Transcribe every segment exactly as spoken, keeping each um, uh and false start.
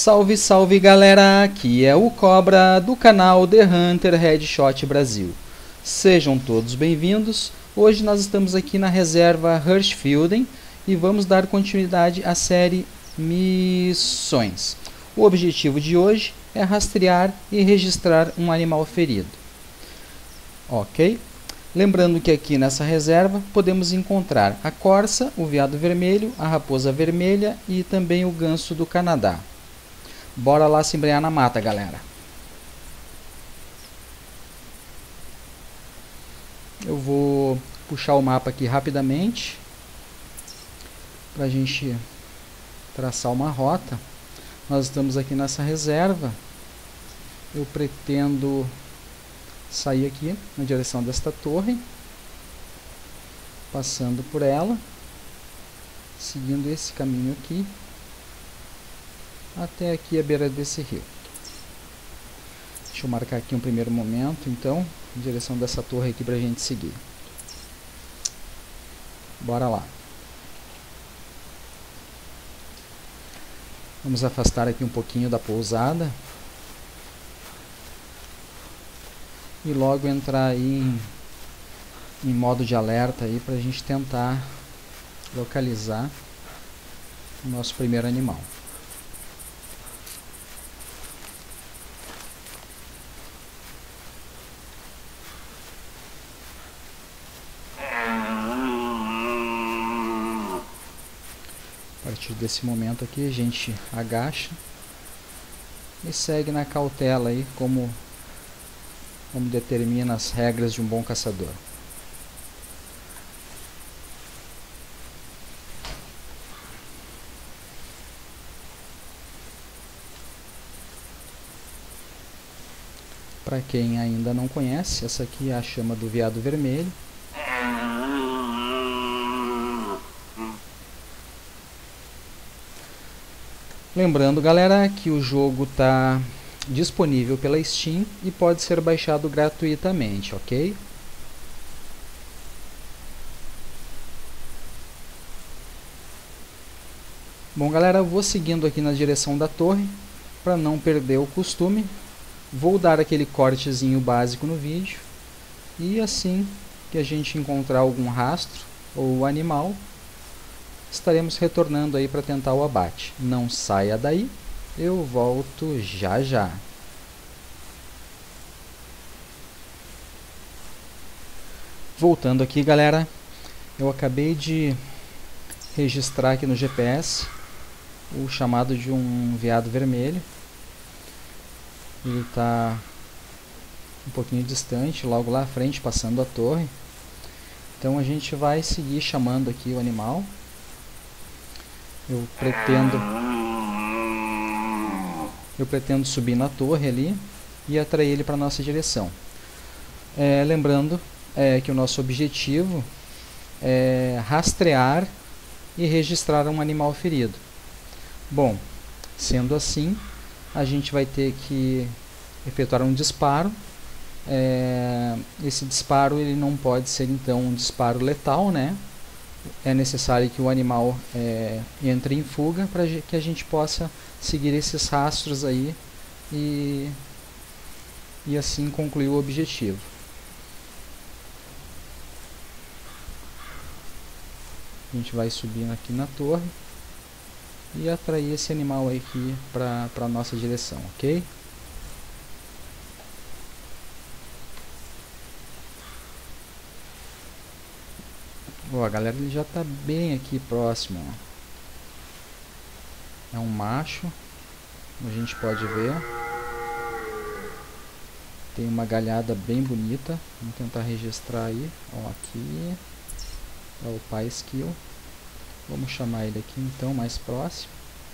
Salve, salve galera, aqui é o Cobra do canal The Hunter Headshot Brasil. Sejam todos bem-vindos. Hoje nós estamos aqui na reserva Hirschfelden e vamos dar continuidade à série Missões. O objetivo de hoje é rastrear e registrar um animal ferido. Ok? Lembrando que aqui nessa reserva podemos encontrar a corça, o veado vermelho, a raposa vermelha e também o ganso do Canadá. Bora lá se embrenhar na mata, galera. Eu vou puxar o mapa aqui rapidamente para a gente traçar uma rota. Nós estamos aqui nessa reserva. Eu pretendo sair aqui na direção desta torre, passando por ela, seguindo esse caminho aqui, até aqui a beira desse rio. Deixa eu marcar aqui um primeiro momento, então, em direção dessa torre aqui para a gente seguir. Bora lá. Vamos afastar aqui um pouquinho da pousada. E logo entrar aí em, em modo de alerta aí para a gente tentar localizar o nosso primeiro animal. A partir desse momento aqui a gente agacha e segue na cautela aí como como determina as regras de um bom caçador. Para quem ainda não conhece, essa aqui é a chama do veado vermelho. Lembrando, galera, que o jogo está disponível pela Steam e pode ser baixado gratuitamente, ok? Bom, galera, eu vou seguindo aqui na direção da torre para não perder o costume. Vou dar aquele cortezinho básico no vídeo e assim que a gente encontrar algum rastro ou animal, estaremos retornando aí para tentar o abate. Não saia daí, eu volto já já. Voltando aqui, galera, eu acabei de registrar aqui no G P S o chamado de um veado vermelho. Ele está um pouquinho distante, logo lá à frente, passando a torre. Então a gente vai seguir chamando aqui o animal. Eu pretendo eu pretendo subir na torre ali e atrair ele para nossa direção. É, lembrando é, que o nosso objetivo é rastrear e registrar um animal ferido. Bom, sendo assim, a gente vai ter que efetuar um disparo. É, esse disparo ele não pode ser então um disparo letal, né? É necessário que o animal é, entre em fuga para que a gente possa seguir esses rastros aí e, e assim concluir o objetivo. A gente vai subindo aqui na torre e atrair esse animal aqui para a nossa direção, ok? Ó, a galera ele já está bem aqui próximo. Ó. É um macho, a gente pode ver. Tem uma galhada bem bonita. Vamos tentar registrar aí. Ó, aqui é o pai esquilo. Vamos chamar ele aqui então mais próximo.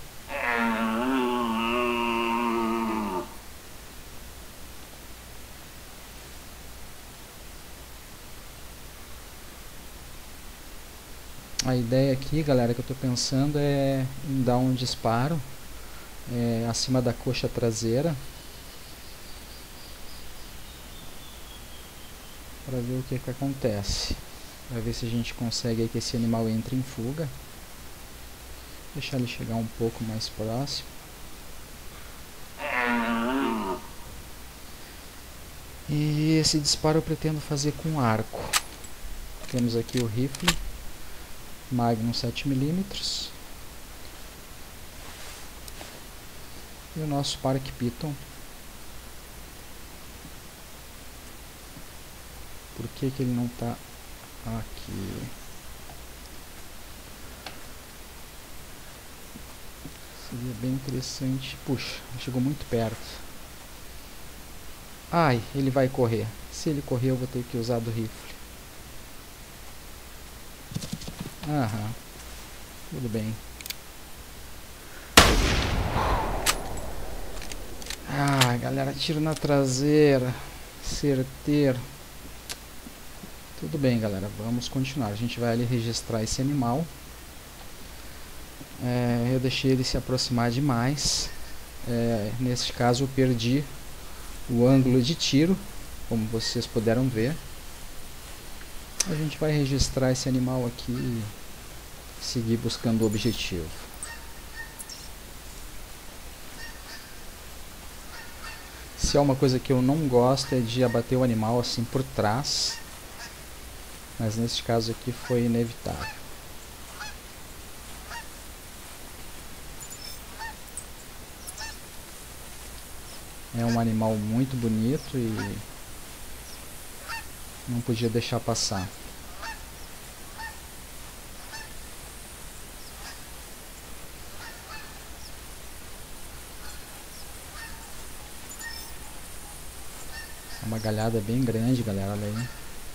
A ideia aqui, galera, que eu estou pensando é em dar um disparo é, acima da coxa traseira para ver o que que acontece, para ver se a gente consegue aí que esse animal entre em fuga. Deixar ele chegar um pouco mais próximo. E esse disparo eu pretendo fazer com arco. Temos aqui o rifle Magnum sete milímetros e o nosso Park Piton. Por que que ele não está aqui? Seria bem interessante. Puxa, chegou muito perto. Ai, ele vai correr. Se ele correr, eu vou ter que usar do rifle. Aham, tudo bem. Ah, galera, tiro na traseira. Certeiro. Tudo bem, galera, vamos continuar. A gente vai ali registrar esse animal. É, eu deixei ele se aproximar demais. É, nesse caso, eu perdi o ângulo de tiro, como vocês puderam ver. A gente vai registrar esse animal aqui e seguir buscando o objetivo. Se há uma coisa que eu não gosto é de abater o animal assim por trás, mas nesse caso aqui foi inevitável. É um animal muito bonito e não podia deixar passar. É uma galhada bem grande, galera, olha aí.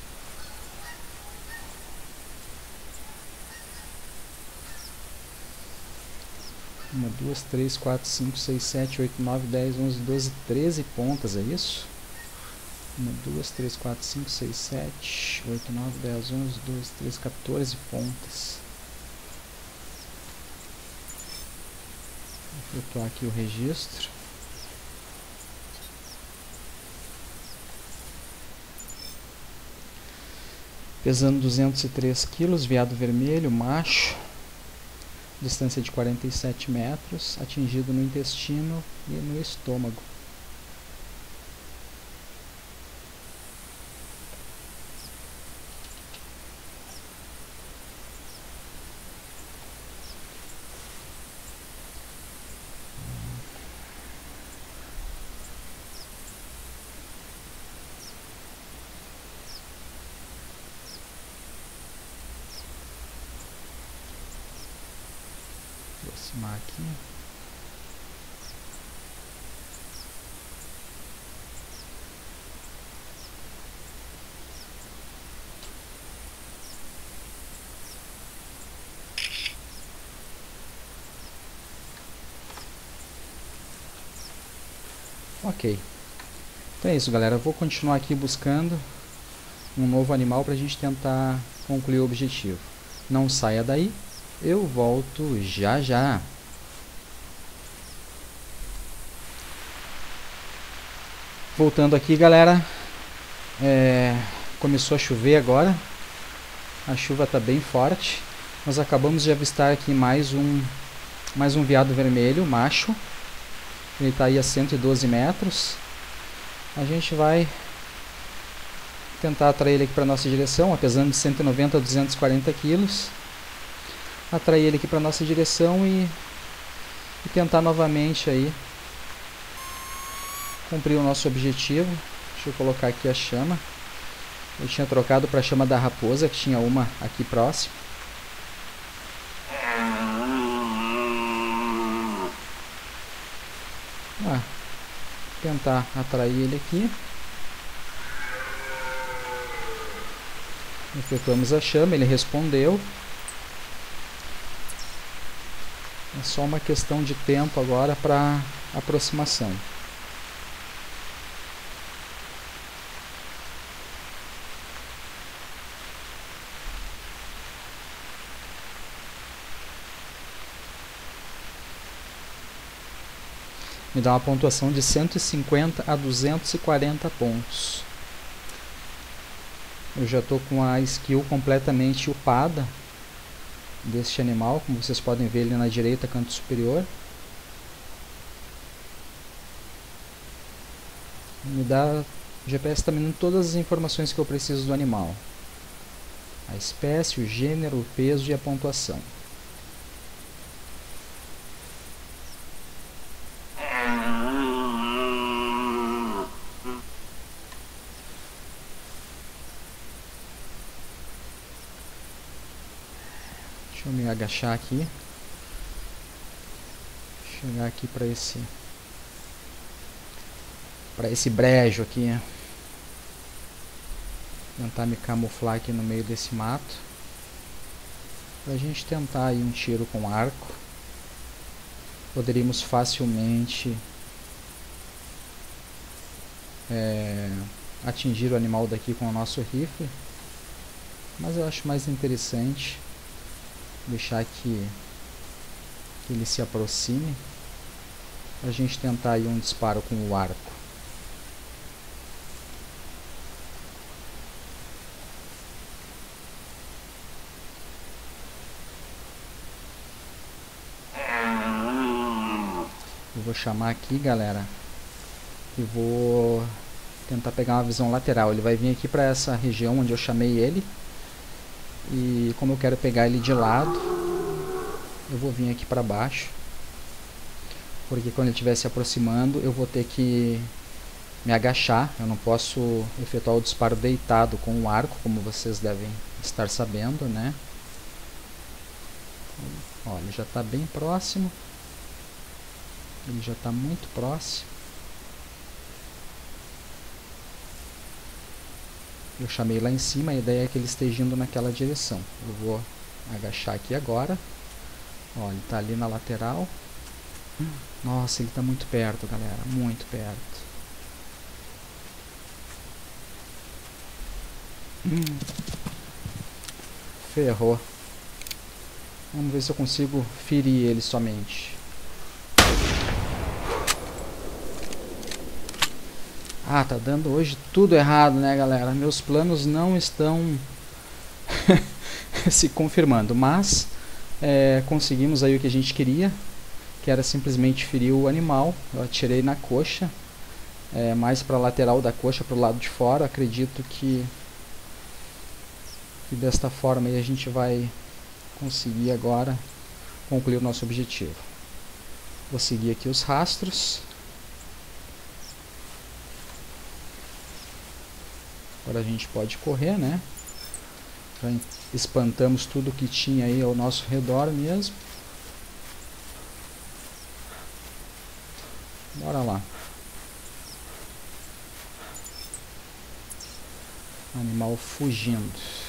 uma, duas, três, quatro, cinco, seis, sete, oito, nove, dez, onze, doze, treze pontas, é isso? uma, duas, três, quatro, cinco, seis, sete, oito, nove, dez, onze, doze, treze, quatorze pontas. Vou efetuar aqui o registro. Pesando duzentos e três quilos, veado vermelho, macho. Distância de quarenta e sete metros, atingido no intestino e no estômago. Aproximar aqui. Ok. Então é isso, galera. Eu vou continuar aqui buscando um novo animal para a gente tentar concluir o objetivo. Não saia daí. Eu volto já já. Voltando aqui, galera. É, começou a chover agora. A chuva está bem forte. Nós acabamos de avistar aqui mais um, mais um veado vermelho, macho. Ele está aí a cento e doze metros. A gente vai tentar atrair ele aqui para nossa direção, pesando de cento e noventa a duzentos e quarenta quilos. Atrair ele aqui para nossa direção e, e tentar novamente aí cumprir o nosso objetivo. Deixa eu colocar aqui a chama. Eu tinha trocado para a chama da raposa, que tinha uma aqui próximo. Ah, tentar atrair ele aqui. Efetuamos a chama, ele respondeu. É só uma questão de tempo agora para aproximação. Me dá uma pontuação de cento e cinquenta a duzentos e quarenta pontos. Eu já estou com a skill completamente upada deste animal, como vocês podem ver ali na direita, canto superior. Me dá O G P S está me dando todas as informações que eu preciso do animal. A espécie, o gênero, o peso e a pontuação. Deixa eu me agachar aqui. Chegar aqui para esse para esse brejo aqui. Tentar me camuflar aqui no meio desse mato. Para a gente tentar aí um tiro com arco. Poderíamos facilmente é, atingir o animal daqui com o nosso rifle. Mas eu acho mais interessante deixar que, que ele se aproxime. A gente tentar aí um disparo com o arco. Eu vou chamar aqui, galera, e vou tentar pegar uma visão lateral. Ele vai vir aqui para essa região onde eu chamei ele. E como eu quero pegar ele de lado, eu vou vir aqui para baixo. Porque quando ele estiver se aproximando, eu vou ter que me agachar. Eu não posso efetuar o disparo deitado com o arco, como vocês devem estar sabendo, né? Olha, ele já está bem próximo. Ele já está muito próximo. Eu chamei lá em cima, a ideia é que ele esteja indo naquela direção. Eu vou agachar aqui agora. Olha, ele está ali na lateral. Nossa, ele está muito perto, galera. Muito perto. Hum. Ferrou. Vamos ver se eu consigo ferir ele somente. Ah, tá dando hoje tudo errado, né, galera? Meus planos não estão se confirmando, mas é, conseguimos aí o que a gente queria, que era simplesmente ferir o animal. Eu atirei na coxa, é, mais para a lateral da coxa, para o lado de fora. Acredito que, que desta forma aí a gente vai conseguir agora concluir o nosso objetivo. Vou seguir aqui os rastros. Agora a gente pode correr, né? Já espantamos tudo que tinha aí ao nosso redor mesmo. Bora lá. Animal fugindo.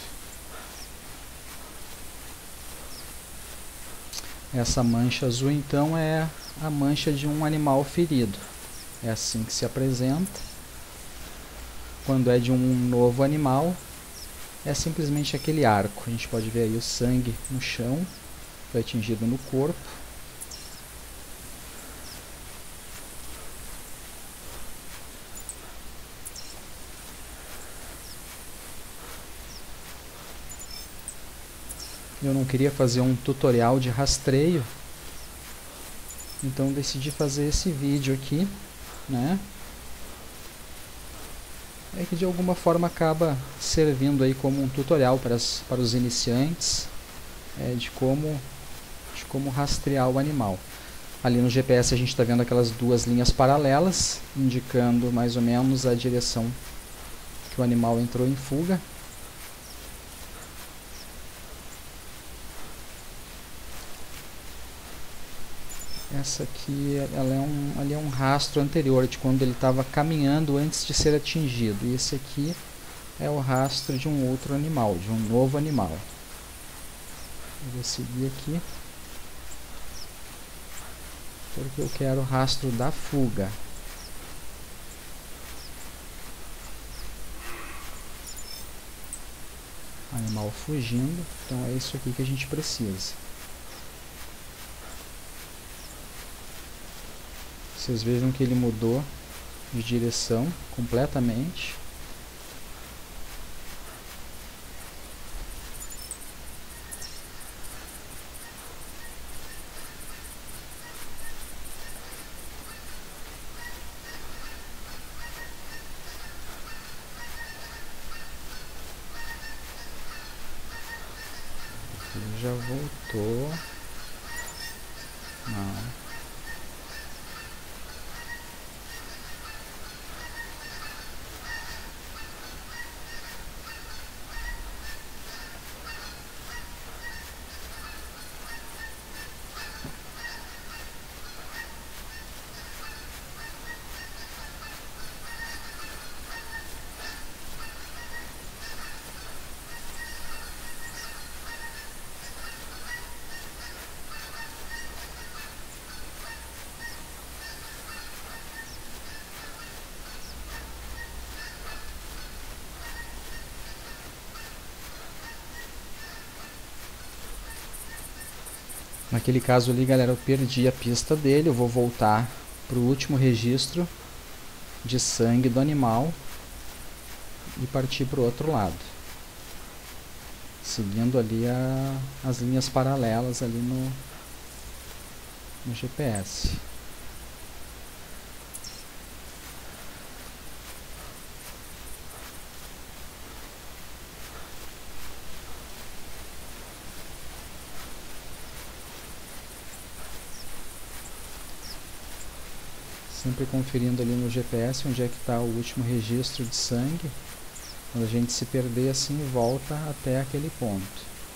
Essa mancha azul então é a mancha de um animal ferido. É assim que se apresenta. Quando é de um novo animal, é simplesmente aquele arco. A gente pode ver aí o sangue no chão, foi atingido no corpo. Eu não queria fazer um tutorial de rastreio, então decidi fazer esse vídeo aqui, né? É que de alguma forma acaba servindo aí como um tutorial para, as, para os iniciantes, é, de, como, de como rastrear o animal. Ali no G P S a gente está vendo aquelas duas linhas paralelas, indicando mais ou menos a direção que o animal entrou em fuga. Essa aqui ela é um, ali é um rastro anterior de quando ele estava caminhando antes de ser atingido. E esse aqui é o rastro de um outro animal, de um novo animal. Eu vou seguir aqui, porque eu quero o rastro da fuga. Animal fugindo, então é isso aqui que a gente precisa. Vocês vejam que ele mudou de direção completamente. já voltou. Não. Naquele caso ali, galera, eu perdi a pista dele. Eu vou voltar para o último registro de sangue do animal e partir para o outro lado, seguindo ali a, as linhas paralelas ali no, no G P S. Sempre conferindo ali no G P S onde é que está o último registro de sangue. Quando a gente se perder assim, volta até aquele ponto.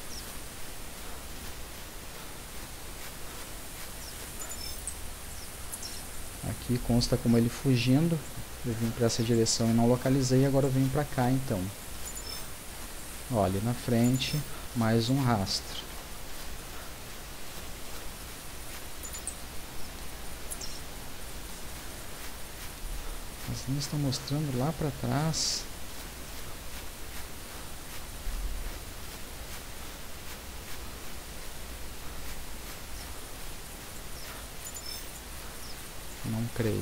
Aqui consta como ele fugindo. Eu vim para essa direção e não localizei, agora eu venho para cá então. Olha, na frente, mais um rastro. As linhas estão mostrando lá para trás. Não creio.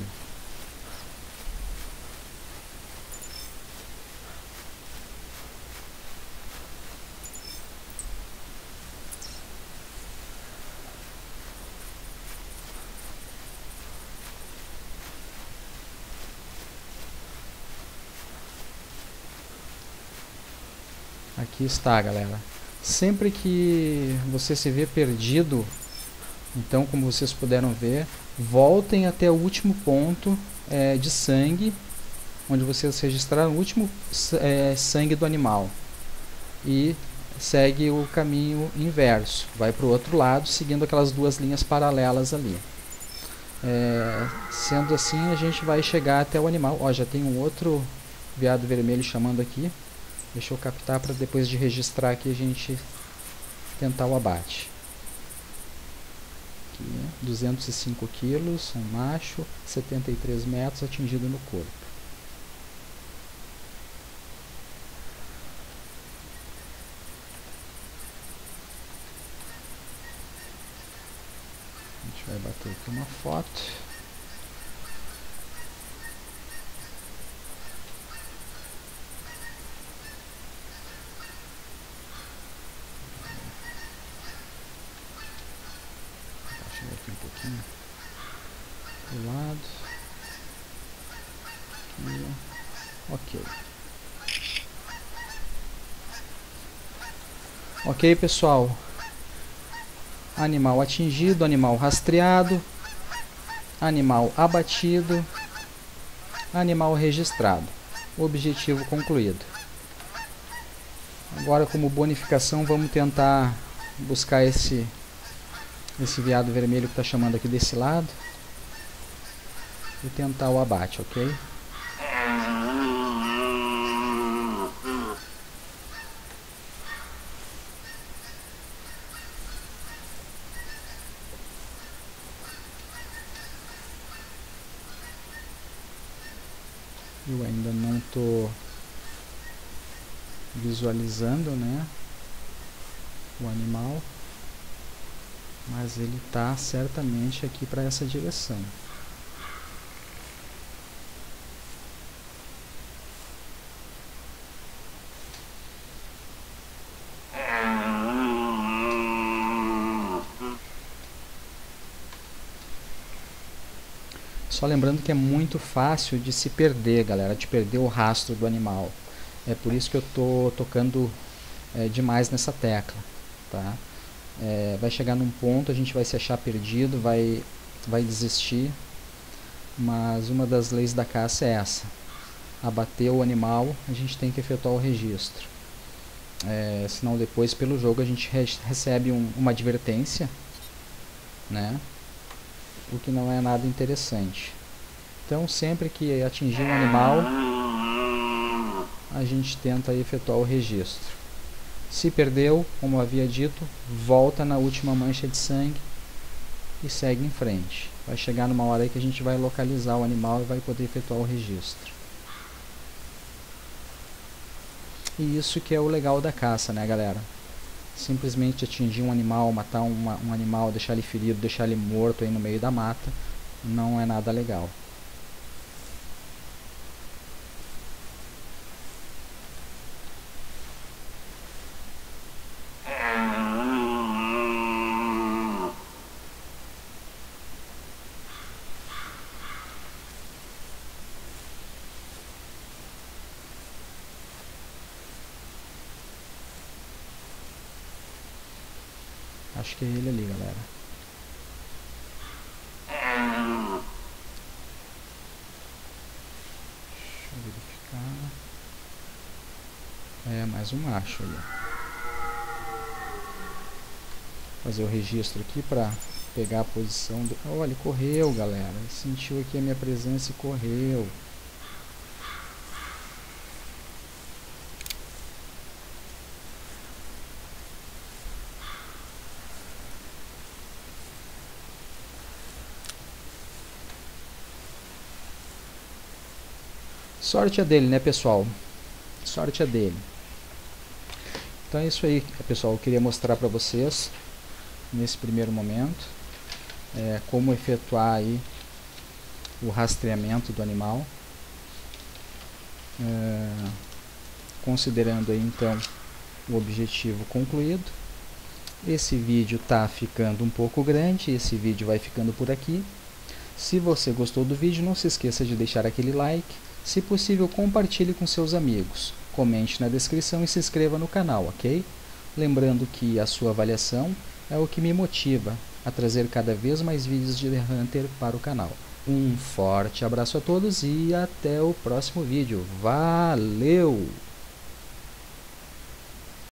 Aqui está, galera. Sempre que você se vê perdido, então, como vocês puderam ver, voltem até o último ponto é, de sangue, onde vocês registraram o último é, sangue do animal. E segue o caminho inverso. Vai para o outro lado, seguindo aquelas duas linhas paralelas ali. É, sendo assim, a gente vai chegar até o animal. Ó, já tem um outro veado vermelho chamando aqui. Deixa eu captar para depois de registrar aqui a gente tentar o abate. Aqui, duzentos e cinco quilos, um macho, setenta e três metros, atingido no corpo. A gente vai bater aqui uma foto. Aqui um pouquinho do lado. Aqui. Ok. Ok, pessoal. Animal atingido, animal rastreado, animal abatido, animal registrado. Objetivo concluído. Agora, como bonificação, vamos tentar buscar esse esse veado vermelho que está chamando aqui desse lado e tentar o abate, ok? Eu ainda não estou visualizando, né, o animal, mas ele está certamente aqui para essa direção. Só lembrando que é muito fácil de se perder, galera, de perder o rastro do animal. É por isso que eu estou tocando é, demais nessa tecla, tá? É, vai chegar num ponto, a gente vai se achar perdido, vai, vai desistir, mas uma das leis da caça é essa: abateu o animal, a gente tem que efetuar o registro. É, senão depois pelo jogo a gente re recebe um, uma advertência, né? O que não é nada interessante. Então sempre que atingir um animal, a gente tenta efetuar o registro. Se perdeu, como havia dito, volta na última mancha de sangue e segue em frente. Vai chegar numa hora aí que a gente vai localizar o animal e vai poder efetuar o registro. E isso que é o legal da caça, né, galera? Simplesmente atingir um animal, matar uma, um animal, deixar ele ferido, deixar ele morto aí no meio da mata, não é nada legal. Acho que é ele ali, galera. Deixa eu verificar. É, mais um macho ali. Fazer o registro aqui pra pegar a posição do... Olha, ele correu, galera. Ele sentiu aqui a minha presença e correu. Sorte é dele, né, pessoal? Sorte é dele. Então é isso aí, pessoal. Eu queria mostrar para vocês, nesse primeiro momento, é, como efetuar aí o rastreamento do animal. É, considerando aí, então, o objetivo concluído. Esse vídeo está ficando um pouco grande, esse vídeo vai ficando por aqui. Se você gostou do vídeo, não se esqueça de deixar aquele like. Se possível, compartilhe com seus amigos. Comente na descrição e se inscreva no canal, ok? Lembrando que a sua avaliação é o que me motiva a trazer cada vez mais vídeos de The Hunter para o canal. Um forte abraço a todos e até o próximo vídeo. Valeu!